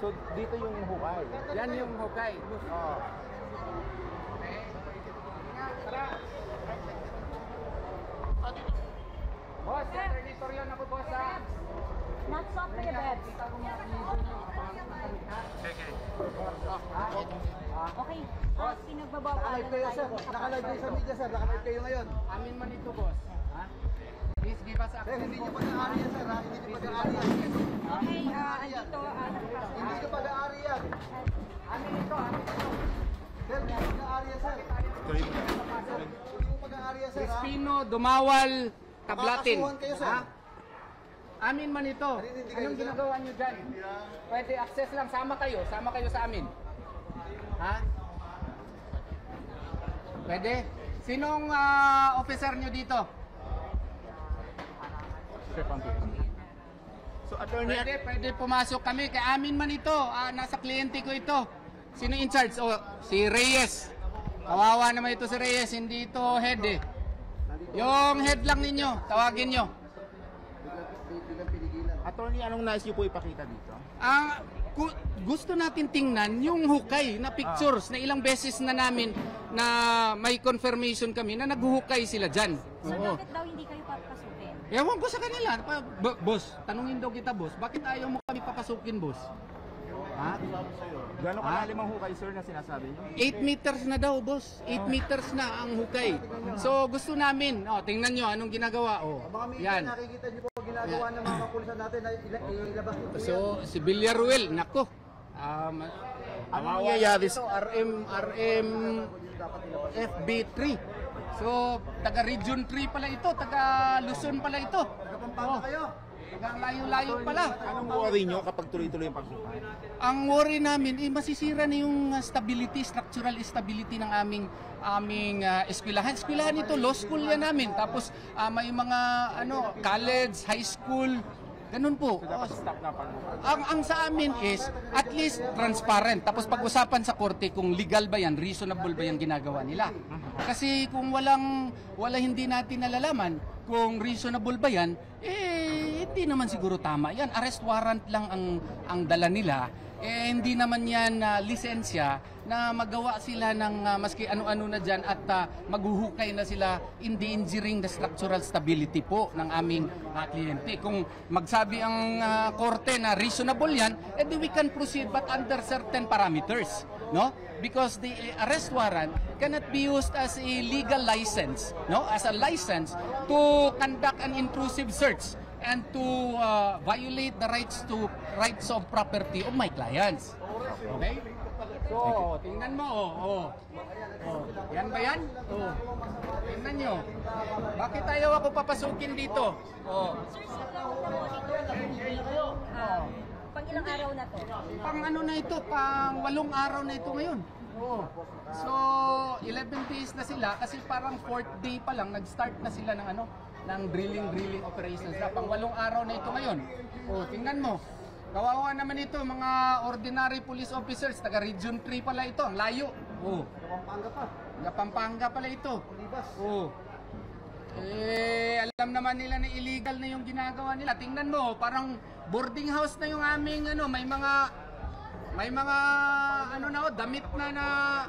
So, dito yung hukay. Yan yung hukay. Oh. Tara. Boss, territorial na po, boss, ha? Not soft for the bed. Okay. Boss, pinagbabawa Nakalive kayo, sir. Nakalive kayo sa media, sir. Nakalive kayo ngayon. Amin man ito, boss. Ha? Please give us Sir, access. hindi nyo pag-aari yan, sir. Hindi nyo pag-aari yan. Okay, andito, Hindi nyo pag-aari yan. Amin ito, amin ito. Sir, hindi nyo pag-aari yan, sir. Hindi nyo pag-aari yan, sir. Crispino, Dumawal, Tablatin. Makakasuhan kayo, sir. Ha? Amin man ito. Anong ginagawa nyo dyan? Pwede access lang. Sama kayo sa amin. Ha? Pwede? Sinong officer nyo dito? So, attorney, Pwede pumasok kami. Kaya amin man ito. Nasa kliyente ko ito. Sino in charge? Oh, si Reyes. Kawawa naman ito si Reyes. Hindi ito head eh. Yung head lang ninyo. Tawagin nyo. attorney, anong nais niyo po ipakita dito? Gusto natin tingnan yung hukay na pictures na ilang beses na namin na may confirmation kami na naghuhukay sila dyan. So, bakit daw hindi kayo papasukin? Ewan ko sa kanila. Boss, tanungin daw kita, boss. Bakit ayaw mo kami papasukin, boss? Ha? Gano'ng kalalim ang hukay, sir, na sinasabi niyo? 8 meters na daw, boss. 8 meters na ang hukay. So, gusto namin. Tingnan nyo anong ginagawa. Mga media, Yan. nakikita nyo po ginagawa ng mga kapulisan natin na ilabas nyo po yan. So, si Villaruel, nako. Ano nangyayari? Ito, RM FB3. So, taga Region 3 pala ito, taga Luzon pala ito. Nagpampanga kayo. Taga layo-layo pala. Anong worry niyo kapag tuloy-tuloy yung paghukay? Ang worry namin, masisira na yung stability, structural stability ng aming eskwelahan. Eskwelahan ito, law school yan namin. Tapos may mga college, high school, ganun po. Dapat stop na paghukay. Ang sa amin is at least transparent. Tapos pag-usapan sa korte kung legal ba yan, reasonable ba yung ginagawa nila. Kasi kung wala hindi natin nalalaman kung reasonable ba yan, hindi naman siguro tama yan. Arrest warrant lang ang dala nila. Hindi naman yan lisensya na magawa sila ng maski ano-ano na dyan at maghuhukay na sila endangering the structural stability po ng aming kliyente. Kung magsabi ang korte na reasonable yan, edi we can proceed but under certain parameters. No? Because the arrest warrant cannot be used as a legal license, no? As a license to conduct an intrusive search and to violate the rights of property of my clients. Okay? So, tingnan mo, yan ba yan? Tingnan nyo. Bakit ayaw ako papasukin dito? Sir, pang ilang araw na to? Pang ano na ito, pang 8 araw na ito ngayon. So, 11 days na sila kasi parang 4th day pa lang nag-start na sila ng drilling operations na. Pang 8 araw na ito ngayon. Tingnan mo. Kawawa naman ito, mga ordinary police officers, taga Region 3 pala ito, ang layo. Pampanga pa. Taga Pampanga pala ito. Libas. Alam naman nila na illegal na yung ginagawa nila. Tingnan mo, parang boarding house na yung aming may mga damit na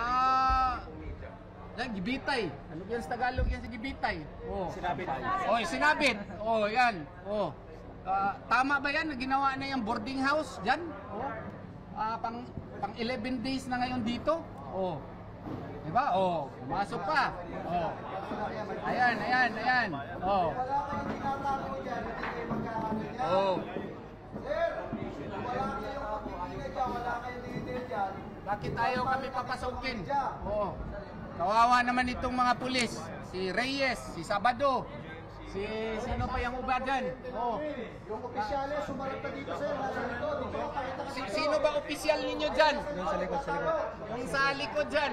gibitay. Ano yan sa Tagalog yan sa gibitay? Sinabit. Sinabit. Yan. Tama ba yan na ginawa na yung boarding house dyan? Pang 11 days na ngayon dito? Diba? Pumasok pa. Ayan. Wala kayong tinatago dyan, hindi kayo magkakaroon dyan. Sir, wala kayong pagpipinay dyan, wala kayong detail dyan. Bakit ayaw kami papasukin? Kawawa naman itong mga pulis. Si Reyes, si Sabado, sino pa yung uba dyan? Yung opisyales, sumarap na dito, sir. Nasa likod. Sino ba opisyal ninyo dyan? Yung sa likod dyan.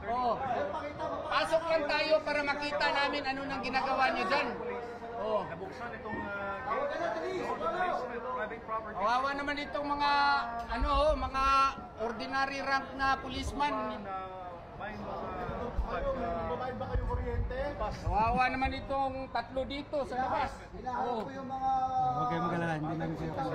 Pasok lang tayo para makita namin ano nang ginagawa nyo dyan. Nabuksan itong Kawawa naman itong mga ordinary rank na policeman. Babayad ba kayo kuryente? Kawawa naman itong tatlo dito sa labas. Hinahanap ko yung mga... Huwag kayong mag-alala, hindi namin kayo kasi.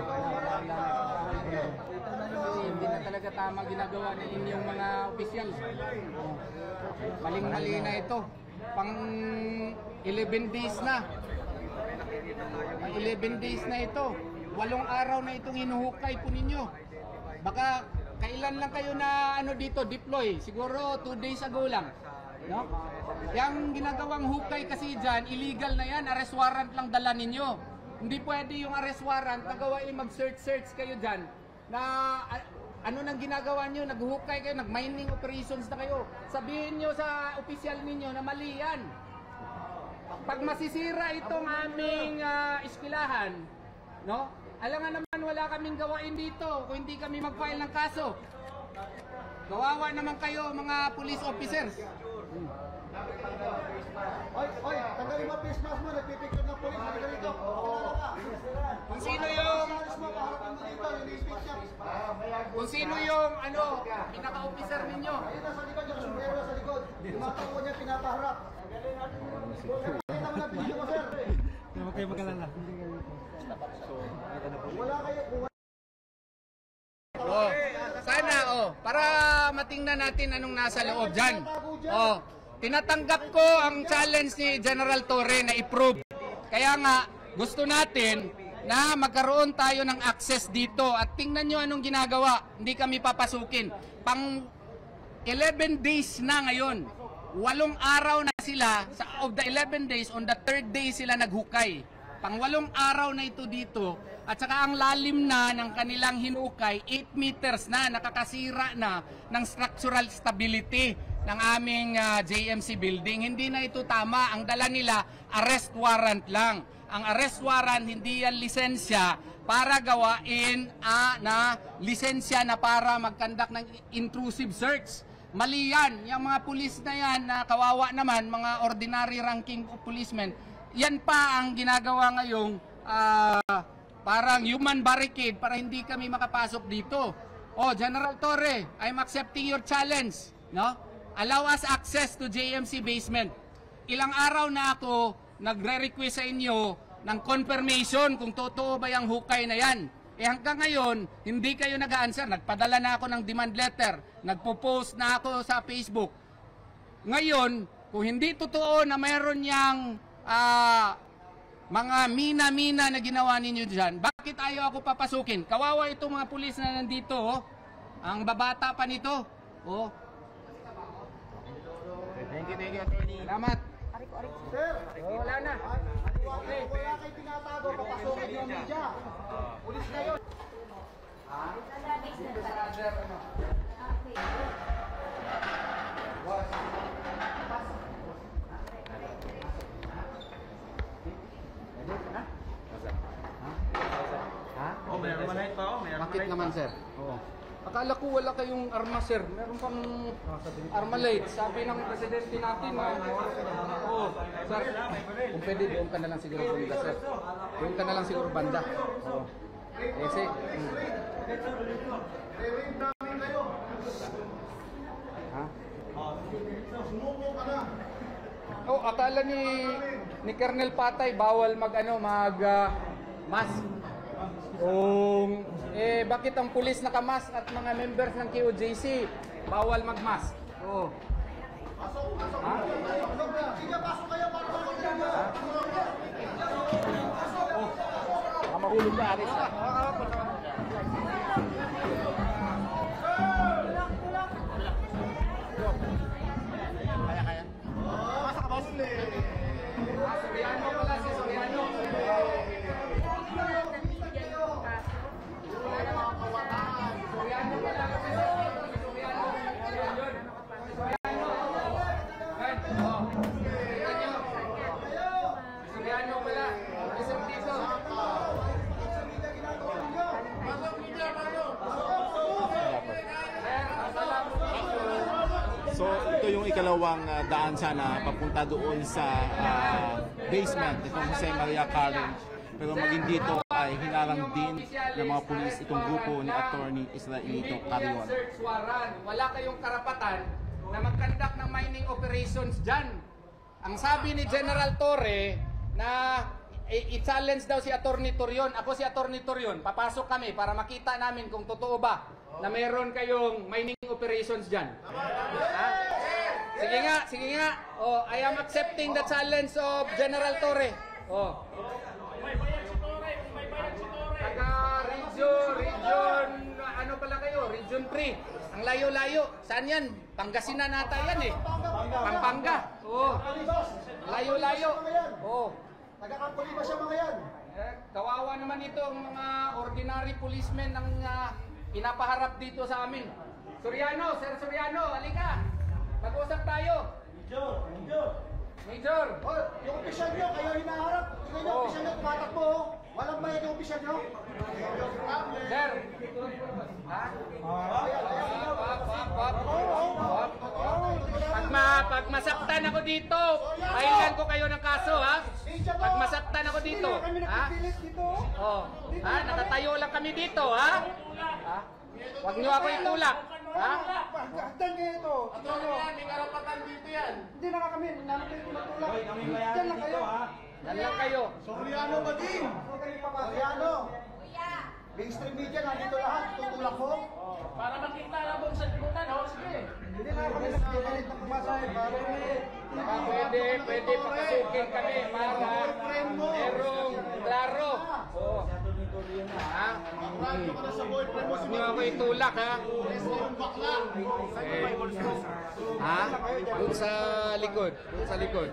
Hindi na talaga tama ginagawa ng inyong mga opisyal. Maling-mali na ito. Pang 11 days na. Pang 11 days na ito. 8 araw na itong hinuhukay po ninyo. Baka kailan lang kayo na dito deploy? Siguro 2 days ago lang. No? Yang ginagawang hukay kasi dyan, illegal na yan. Arrest warrant lang dala ninyo. Hindi pwede yung arrest warrant na gawain mag-search kayo dyan na ano nang ginagawa nyo, naghuhukay kayo, nag-mining operations na kayo. Sabihin nyo sa opisyal ninyo na mali yan. Pag masisira itong aming eskwelahan, no? Alam nga naman wala kaming gawain dito kung hindi kami mag-file ng kaso. Kawawa naman kayo mga police officers. Oy, tanggalin mo face mask mo, nagpipicture ng polis, hindi ka dito. Kilala ka. Kung sino yung Kung sino yung pinaka-officer ninyo. Ayun nasa likod, yung sombrero nasa likod. Yung mga tao niya pinapaharap. Kita mo na video mo, sir. Huwag kayong mag-alala. Wala kayo, Sana para matingnan natin anong nasa loob diyan. Tinatanggap ko ang challenge ni General Torre na i-prove. Kaya nga gusto natin na magkaroon tayo ng access dito at tingnan nyo anong ginagawa. Hindi kami papasukin. Pang 11 days na ngayon. 8 araw na sila of the 11 days, on the 3rd day sila naghukay. Pang 8 araw na ito dito. At saka ang lalim na ng kanilang hinukay, 8 meters na, nakakasira na ng structural stability ng aming JMC building. Hindi na ito tama. Ang dala nila, arrest warrant lang. Ang arrest warrant, hindi yan lisensya para gawain na lisensya na para mag-conduct ng intrusive search. Mali yan. Yung mga pulis na yan na kawawa naman, mga ordinary ranking policemen, yan pa ang ginagawa ngayong parang human barricade para hindi kami makapasok dito. General Torre, I'm accepting your challenge. No? Allow us access to JMC basement. Ilang araw na ako nagre-request sa inyo ng confirmation kung totoo ba yung hukay na yan. Hanggang ngayon, hindi kayo nag-answer. Nagpadala na ako ng demand letter. Nagpo-post na ako sa Facebook. Ngayon, kung hindi totoo na mayroon yang mga mina-mina na ginawa ninyo dyan, bakit ayaw ako papasukin? Kawawa itong mga pulis na nandito. Ang babata pa nito. Thank you, attorney. Salamat. sir. Wala na. Wala kayo tinatago, papasukin yung media. Pulis kayo. Bakit naman, sir? Akala ko wala kayong arma, sir. Meron pang armalite. Sabi ng presidente natin. Sir, kung pwede, doon ka na lang siguro banda, sir. Doon ka na lang siguro banda. Kasi, akala ni Colonel Patay bawal mag mask. Bakit ang pulis naka-mask at mga members ng QJC bawal mag-mask? Sige, pasok kayo para Baka mahulog ka, Aris. Soriano pala si Soriano. So ito yung ikalawang daan sana papunta doon sa basement itong Jose Maria College. Pero maging dito ay hinarang din ng mga pulis itong grupo ni Attorney Israelito Carrion. Wala kayong karapatan na mag-conduct ng mining operations dyan. Ang sabi ni General Torre na i-challenge daw si Attorney Torion. Ako si Attorney Torion, papasok kami para makita namin kung totoo ba na meron kayong mining operations dyan. Ha? Sige nga. Oh, I am accepting the challenge of General Torre. Oh. Taga region, ano pala kayo? Region 3. Ang layo-layo. Saan yan? Pangasinan nata yan eh. Pampanga. Oh. Layo-layo. Oh. Taga-Kampuli ba siya mga yan? Kawawa naman ito ang mga ordinary policemen ang pinapaharap dito sa amin. Soriano, Sir Soriano, halika. Mag-usap tayo. Major. Oh, yung opisyal nyo, kayo hinaharap. Tingnan nyo, opisyal nyo, tumatakbo. Walang bayad yung opisyal nyo. Sir. Ha? Pag masaktan ako dito, pahilan ko kayo ng kaso, ha? Pag masaktan ako dito, ha? Oh. Ha? Nakatayo lang kami dito, ha? Ha? Huwag niyo ako itulak, ha? Pagkaktan kayo ito. May karapatan dito yan. Hindi na nga kami, namin kayo tinutulak. Diyan lang kayo. Yan lang kayo. Soriano ba din? Soriano. Mainstream media, nandito lahat. Tutulak ko. Para makita na bang sa libutan, ho? Sige. Hindi na kami nagkapalit ng kumasahe. Pwede pakasukin kami para merong klaro. Oh. Ha? Huwag niyo ako itulak, ha? Ha? Doon sa likod. Doon sa likod.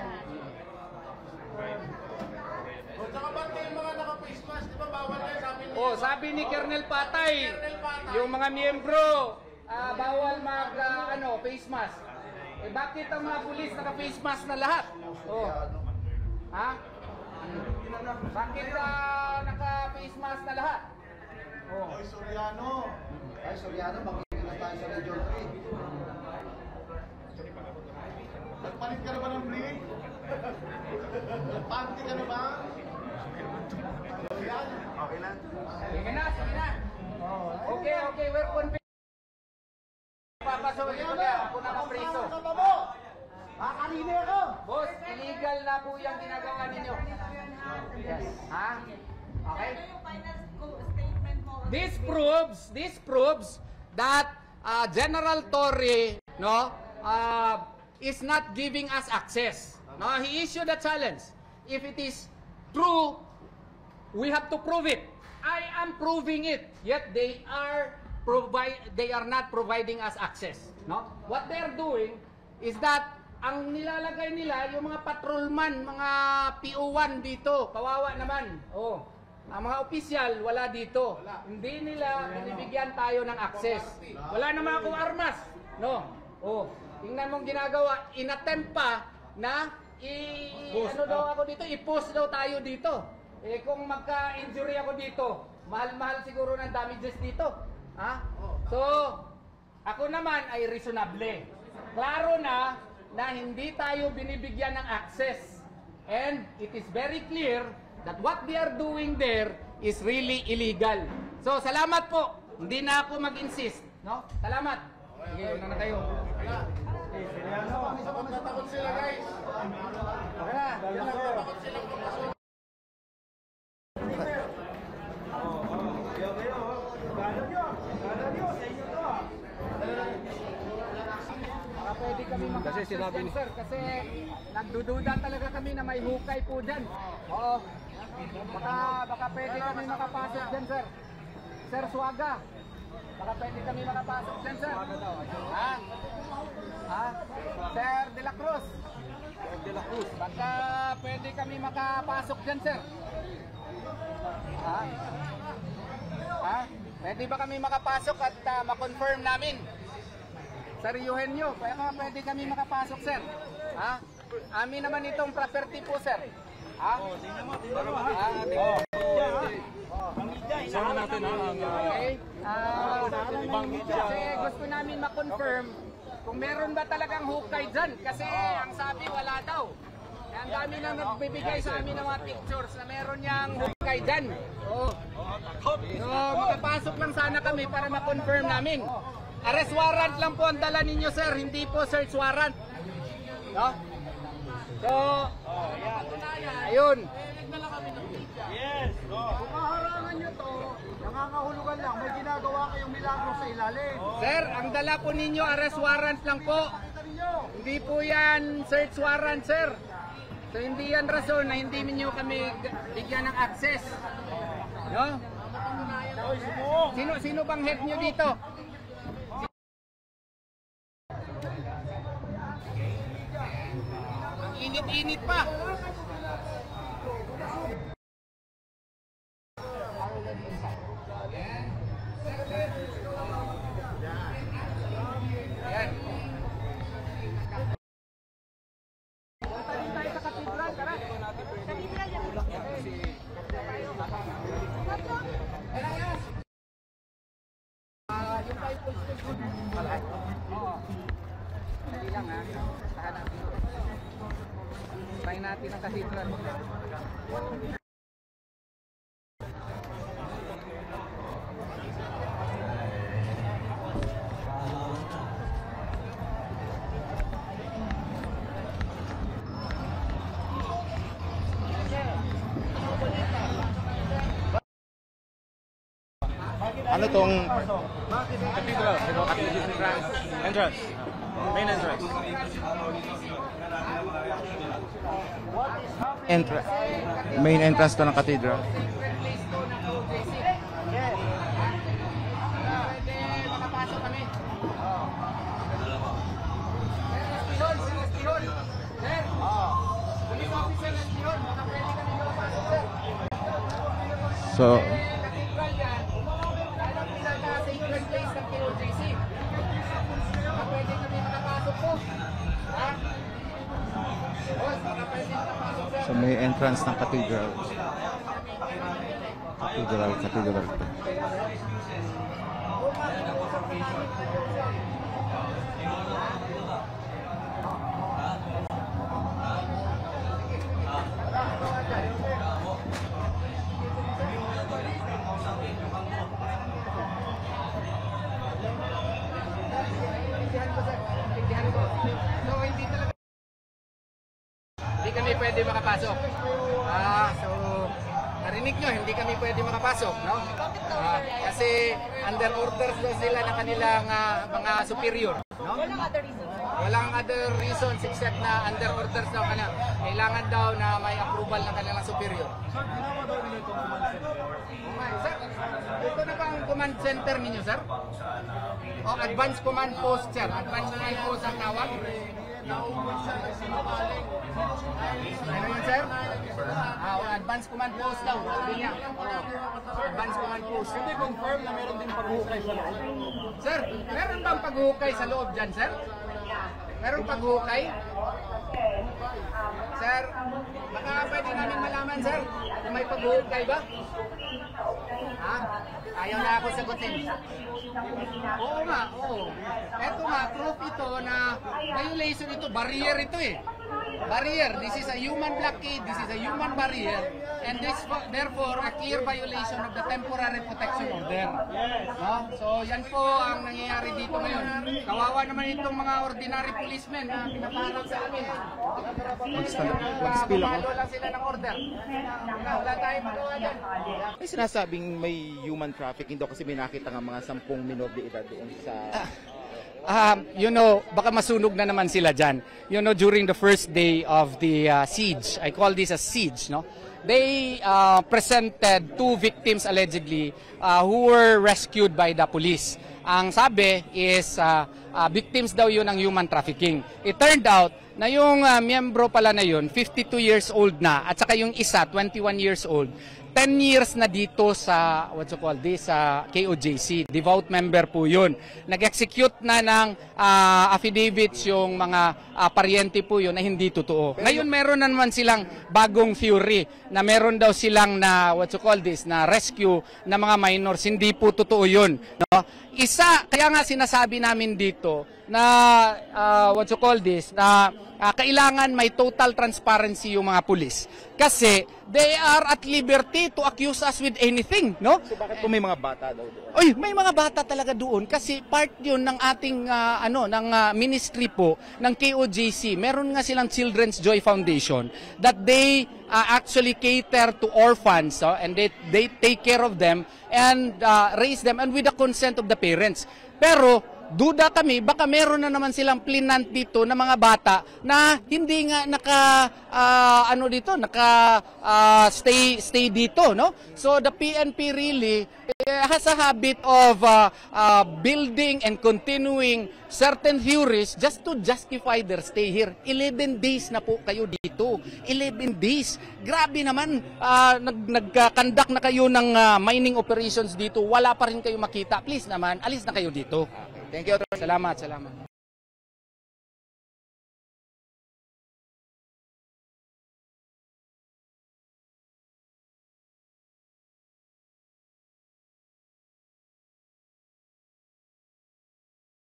Oh, sabi ni Colonel Patay, yung mga miyembro bawal mag face mask. Eh bakit ang mga pulis naka-face mask na lahat? Oh. Ha? Bakit naka-face mask na lahat? Oh. Ay, Soriano. Ay, Soriano, makinig na tayo sa Region 3. Nagpalit ka na ba ng brief? Nagpanty ka na ba? Okay na. Sige na. Okay, we're confident. Papasok ko na, ako na kapriso. Kakalina ako! Boss, illegal na po yung ginagawa ninyo. Yes. Ha? Okay? This proves that General Torre, no, is not giving us access. No, he issued a challenge. If it is true, we have to prove it. I am proving it. Yet they are not providing us access. No? What they are doing is that ang nilalagay nila yung mga patrolman, mga PO1 dito. Kawawa naman. Oh. Ang mga opisyal wala dito. Hindi nila binibigyan tayo ng access. Wala naman akong armas. No. Oh. Tingnan mong ginagawa, inattempt pa na ano daw ako dito, i-post daw tayo dito. Eh kung magka-injury ako dito, mahal-mahal siguro ng damages dito. Ha? So, ako naman ay reasonable. Klaro na hindi tayo binibigyan ng access. And it is very clear that what they are doing there is really illegal. So, salamat po. Hindi na ako mag-insist. No? Salamat. Sige, una na kayo. Takot sila, guys. Okay na. Takot sila. Pwede kami makapasok dyan, sir, kasi nagdududa talaga kami na may hukay po dyan. Oo. Baka pwede kami makapasok dyan, sir. Sir Suaga. Baka pwede kami makapasok dyan, sir. Ha? Ha? Sir De La Cruz. Baka pwede kami makapasok dyan, sir. Ha? Ha? Pwede ba kami makapasok at ma-confirm namin? Sir Eugenio, pwede kami makapasok, sir. Ha? Amin naman itong property po, sir. Ha? Sama natin Okay. Kasi gusto namin ma-confirm kung meron ba talagang hukay dyan. Kasi ang sabi, wala daw. Ang dami nang nagbibigay sa amin ng mga pictures na meron niyang hukay dyan. So, makapasok lang sana kami para ma-confirm namin. Arrest warrant lang po ang dala ninyo, sir. Hindi po search warrant. No? So, ayun. Kung kaharangan nyo to, nangangahulugan lang, may ginagawa kayong milagro sa ilalim. Sir, ang dala po ninyo, arrest warrant lang po. Hindi po yan search warrant, sir. So, hindi yan rason na hindi ninyo kami bigyan ng access. No? Sino bang head nyo dito? Ang init-init pa. Ayan. Hindi lang ha. Tahan natin. Try natin ang cathedral. Ano tong Cathedral. Entrance. Main entrance. main entrance to ng cathedral? Makapasok kami. So, may entrance ng cathedral. Cathedral. Hindi kami pwede makapasok. So narinig nyo, hindi kami pwede makapasok, no? Kasi under orders daw sila ng kanilang mga superior, no? Walang other reasons except na under orders daw kanila. Kailangan daw na may approval ng kanilang superior. Sir, ito na ba ang command center ninyo, sir? O advanced command post, sir? Advanced command post ang tawag? Ano yun, sir? Advanced command post daw. Sabi niya. Advanced command post. Hindi confirm na meron din paghuhukay sa loob. Sir, meron bang paghuhukay sa loob dyan, sir? Meron paghuhukay? Sir, baka pwede namin malaman, sir, kung may paghuhukay ba? Ha? Ayaw na ako sagutin. Oo nga, oo. Eto nga, proof ito na violation ito, barrier ito eh. Barrier, this is a human blockade, this is a human barrier, and this therefore a clear violation of the temporary protection order. No? So yan po ang nangyayari dito ngayon. Kawawa naman itong mga ordinary policemen na pinaparang sa amin. Mag-spill ako. Lang sila ng order. Wala tayong magawa dyan. May sinasabing may human trafficking daw kasi may nakita nga mga 10 minor de edad doon sa... Baka masunog na naman sila dyan. During the first day of the siege, I call this a siege, no? They presented 2 victims allegedly who were rescued by the police. Ang sabi is victims daw yun ng human trafficking. It turned out na yung miyembro pala na yun, 52 years old na, at saka yung isa, 21 years old, 10 years na dito sa, sa KOJC. Devout member po yun. Nag-execute na ng affidavits yung mga paryente po yun na hindi totoo. Ngayon meron na naman silang bagong theory na meron daw silang na, na rescue na mga minors. Hindi po totoo yun. No? Kaya nga sinasabi namin dito, what you call this, na kailangan may total transparency yung mga pulis. Kasi they are at liberty to accuse us with anything, no? So bakit po may mga bata daw doon? Oy, may mga bata talaga doon kasi part 'yun ng ating ministry po ng KOJC. Meron nga silang Children's Joy Foundation that they actually cater to orphans, and they take care of them and raise them and with the consent of the parents. Pero duda kami, baka meron na naman silang plinant dito na mga bata na hindi nga stay dito, no? So the PNP really has a habit of building and continuing certain theories just to justify their stay here. 11 days na po kayo dito. 11 days. Grabe naman, nagkakandak na kayo ng mining operations dito. Wala pa rin kayo makita. Please naman, alis na kayo dito. Thank you, Attorney. Salamat.